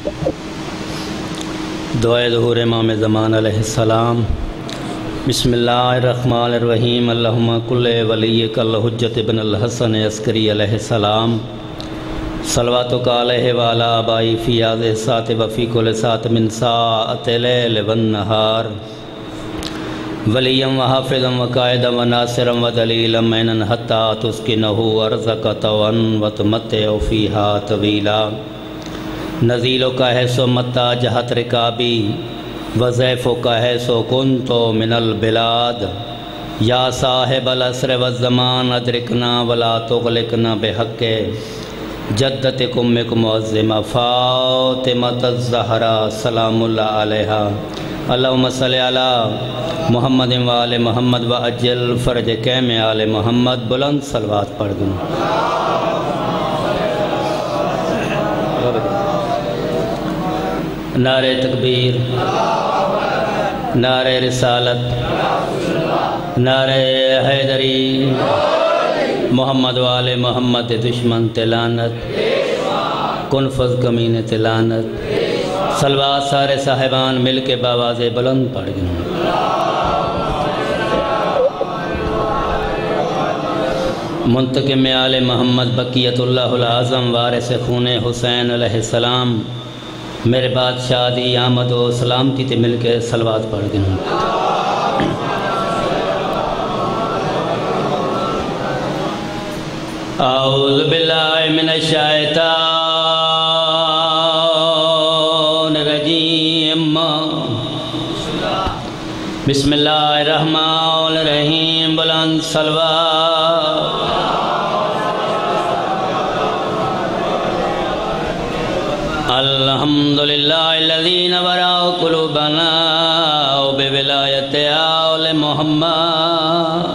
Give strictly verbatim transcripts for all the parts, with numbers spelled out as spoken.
دعائے ظہور امام زمان علیہ السلام۔ بسم اللہ الرحمن الرحیم۔ اللہم کل ولیک الحجت بن الحسن عسکری علیہ السلام، صلواتک علیہ وعلی آبائی فی هذه الساعة وفی کل ساعة من ساعة اللیل والنہار، ولیا وحافظا وقائدا وناصرا ودلیلا معینا حتی تسکنہ ارضک طوعا وتمتع فیہا طویلا، نزیلک حیث متی جہت رکابی وضیفک حیث کنت من البلاد، یا صاحب العصر والزمان ادرکنا ولا تغلقنا بحق جدتک امک معظمہ فاطمۃ الزہرا سلام اللہ علیہا، اللہم صلی علی محمد و آل محمد و اجل فرج کیم آل محمد۔ بلند صلوات پڑھ دوں۔ نعرہ تکبیر، نعرہ رسالت، نعرہ حیدری، محمد و آل محمد دشمن تلانت، کنفذ کمین تلانت، صلوات سارے صاحبان مل کے باواز بلند پڑھ گئے۔ منتقم آل محمد بقیت اللہ العظم وارث خون حسین علیہ السلام، میرے بادشاہ دی آمد و سلامتی تے مل کے صلوات پڑھ گئے۔ اعوذ باللہ من الشیطان الرجیم، بسم اللہ الرحمن الرحیم، بلند صلوات۔ الحمدللہ الذی نورا قلوبنا بولایت آل محمد،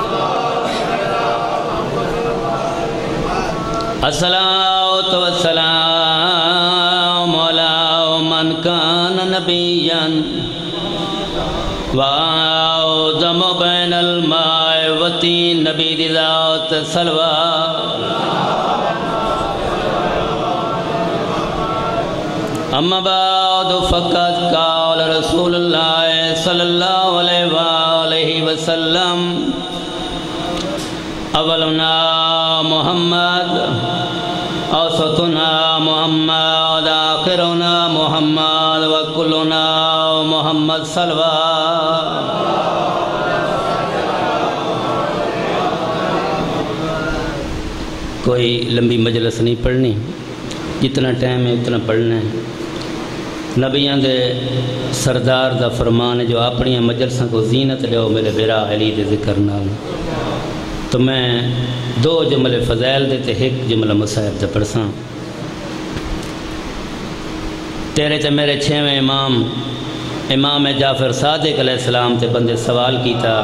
الصلاۃ والسلام علی من کان نبیا وآدم بین الماء والطین، نبی دی ذات صلوات۔ اما بعد فقد قال رسول اللہ صلی اللہ علیہ وآلہ وسلم، اولنا محمد، اوسطنا محمد، آخرنا محمد، وکلنا محمد صلوات۔ کوئی لمبی مجلس نہیں پڑھنی، جتنا ٹائم ہے اتنا پڑھنا ہے۔ نبیاں دے سردار دا فرمان ہے جو اپنی مجلسوں کو زینت لو میرے برا علی دے ذکر نال، تو میں دو جملے فضائل دے تے ایک جملہ مصائب دے پڑھساں۔ تیرے تے میرے چھویں امام امام جعفر صادق علیہ السلام تے بندے سوال کیتا،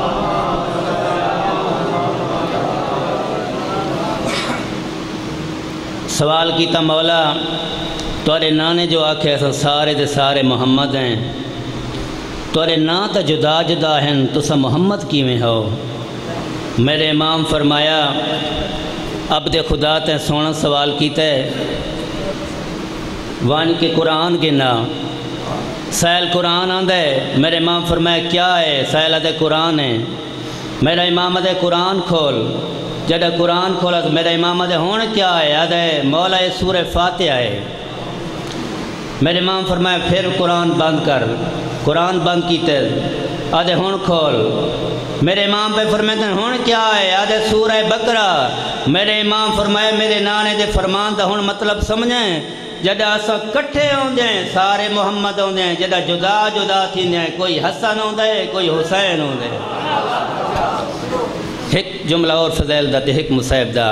سوال کیتا مولا تورے نانے جو آکھے ایسا سارے دے سارے محمد ہیں، تورے نا تا جدا جدا ہیں، تسا محمد کیویں ہو؟ میرے امام فرمایا عبد خدا تے سونا سوال کیتا ہے، وان کے قرآن گنا سائل قرآن آندہ ہے۔ میرے امام فرمایا کیا ہے؟ سائل آدھے قرآن ہے۔ میرا امام آدھے قرآن کھول، جڑا قرآن کھولا تو میرا امام آدھے ہون کیا ہے؟ آدھے مولا یہ سورہ فاتحہ ہے۔ میرے امام فرمایا پھر قرآن بند کر، قرآن بند کیتے، آدھے ہون کھول۔ میرے امام پہ فرماتے ہیں ہون کیا ہے؟ آدھے سورہ بقرہ۔ میرے امام فرمایا میرے نانے دے فرمان دا ہون مطلب سمجھیں، جڑا اسا کٹھے ہوندے ہیں سارے محمد ہوندے ہیں، جڑا جدا جدا تھیندے ہیں کوئی حسن ہوندے ہے کوئی حسین ہوندے ہے۔ ایک جملہ اور فضائل دا تے ایک مصائب دا۔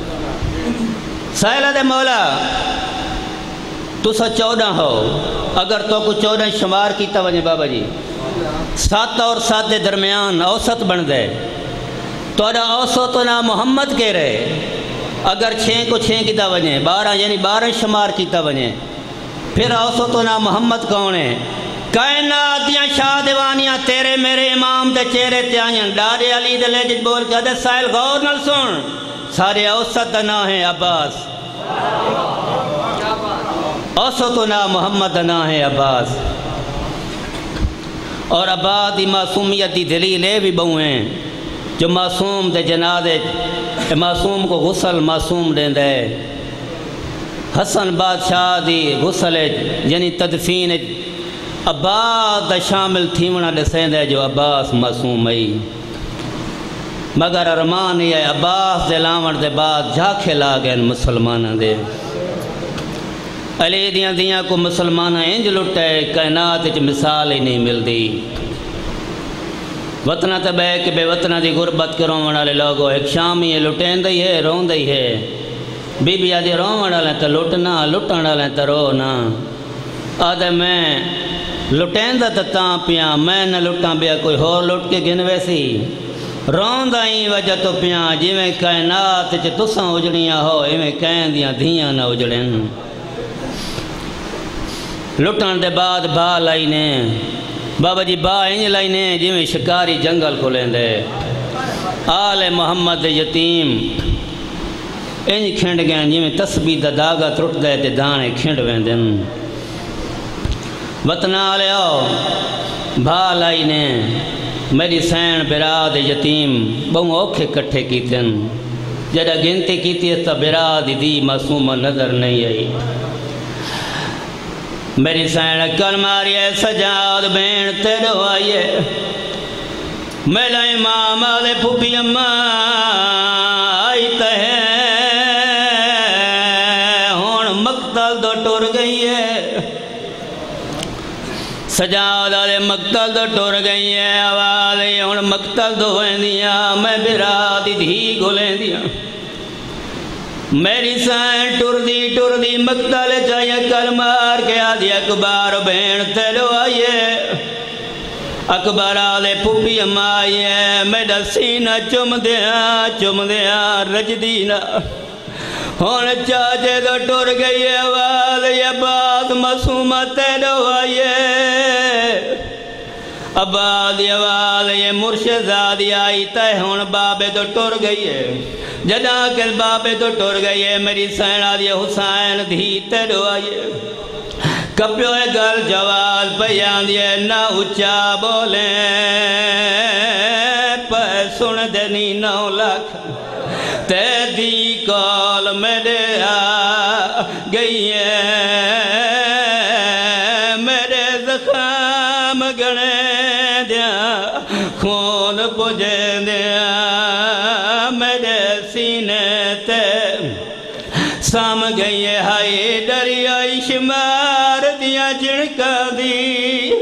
سائلہ دے مولا تو سا چودہ ہو، اگر تو کو چودہ شمار کیتا وجہ بابا جی سات اور سات دے درمیان اوسط بن دے، تو ادا اوسط نا محمد کہہ رہے، اگر چھیں کو چھیں کیتا وجہ بارہ یعنی بارہ شمار کیتا وجہ پھر اوسط نا محمد کون ہے؟ کائنات دیاں شاہ دیوانیاں تیرے میرے امام دے چہرے تے آئیں، ڈارے علی دے لیجت بول کے ادھے سائل غور نل سن، سارے اوسط دا نا ہے عباس۔ اوسطنا محمد نا ہے عباس، اور عباس دی معصومیت دی دلیل اے بھی بہو ہیں جو معصوم دے جنازے معصوم کو غسل معصوم دیندہ ہے۔ حسن بادشاہ دی غسل یعنی تدفین عباس دا شامل تھیونا دسیندہ ہے جو عباس معصوم ہے، مگر ارمان یہ عباس دے لاون دے بعد جا کھلا گئے مسلمانہ دے علی دیاں دیاں کو مسلمانہ انج لٹے کائنات اچ مثال ہی نہیں مل دی۔ وطنہ تے بے کہ بے وطنہ دی غربت کے رون والے لوگو ایک شامی لٹین دی ہے رون دی ہے، بی بی آدھی رون والے تے لٹنا لٹن والے تے رونا، آدھے میں لٹین دا تتاں پیاں میں نہ لٹاں بیا کوئی ہور لٹ کے گن ویسی، رون دا ہی وجہ تو پیاں جویں کائنات چ تساں اجڑیاں ہو ایویں کہیں دیاں دھیاں نہ اجڑن۔ لٹن دے بعد با لائی نے بابا جی با انج لائی نے جویں شکاری جنگل کو لیندے، آل محمد یتیم انج کھنڈ گئے جویں تسبیح دا داغا ترٹ دے تے دانے کھنڈ ویندن۔ وطنہ آلیو با لائی نے میری سین براد یتیم بہوں اوکھے کٹھے کیتن، جڑا گنتی کیتی اس تا براد دی معصومہ نظر نہیں آئی۔ میری سین کل ماری ہے سجاد بین تیرو آئیے، میرا امام آدھے پھوپی اماں آئی تہے ہون مقتل دو ٹور گئی ہے، سجاد آدھے مقتل دو ٹور گئی ہے، آوازے ہون مقتل دو ہوئیں دیاں میں براد دھی گھلیں دیاں۔ میری سائن ٹور دی ٹور دی مقتل چاہیے کل مار کے آدھی اکبار بین تیلو آئیے، اکبر آدھے پھوپی اماں آئیے، میرا سینہ چم دیا چم دیا رج دینا، ہون چاچے دو ٹور گئی ہے آواز یہ بات معصومہ تیلو آئیے، عباد یہ آواز یہ مرشد آدھی آئی تے ہون بابے دو ٹور گئی ہے، جدا کے بابے تو ٹور گئی ہے، میری سین آدھی حسین دھی تیرو آئیے، کپیو ہے گل جواز پیان دیے نہ اچھا بولیں پہ سن دینی نو لکھ تے دی کال میرے آ گئی ہے، میرے زخم گنے دیا خون پجے دیا میرے سینے تے سام گئی ہے، ہائی دریائی شمار دیا جنکا دی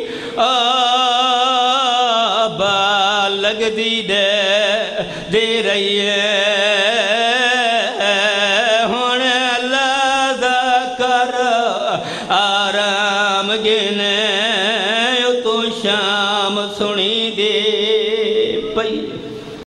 آبا لگ دی دے دے رہی ہے، ہون اللہ دا کر آرام گنے تو شام سنی دی